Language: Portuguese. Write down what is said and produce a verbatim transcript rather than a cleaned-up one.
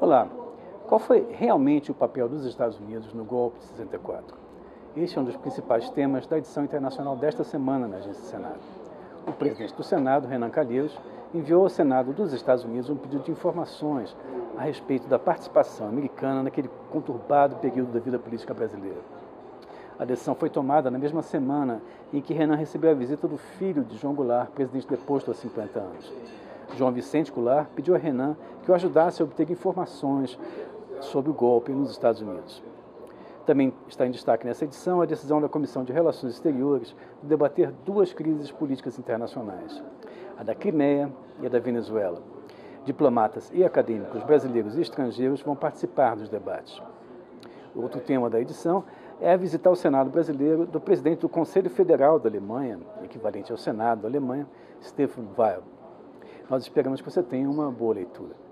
Olá, qual foi realmente o papel dos Estados Unidos no golpe de sessenta e quatro? Este é um dos principais temas da edição internacional desta semana na Agência Senado. O presidente do Senado, Renan Calheiros, enviou ao Senado dos Estados Unidos um pedido de informações a respeito da participação americana naquele conturbado período da vida política brasileira. A decisão foi tomada na mesma semana em que Renan recebeu a visita do filho de João Goulart, presidente deposto há cinquenta anos. João Vicente Goulart pediu a Renan que o ajudasse a obter informações sobre o golpe nos Estados Unidos. Também está em destaque nessa edição a decisão da Comissão de Relações Exteriores de debater duas crises políticas internacionais, a da Crimeia e a da Venezuela. Diplomatas e acadêmicos brasileiros e estrangeiros vão participar dos debates. O outro tema da edição é visitar o Senado brasileiro do presidente do Conselho Federal da Alemanha, equivalente ao Senado da Alemanha, Stefan Weil. Nós esperamos que você tenha uma boa leitura.